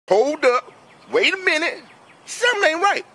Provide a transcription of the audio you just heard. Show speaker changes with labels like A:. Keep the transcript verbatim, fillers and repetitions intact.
A: Hold up. Wait a minute. Something ain't right.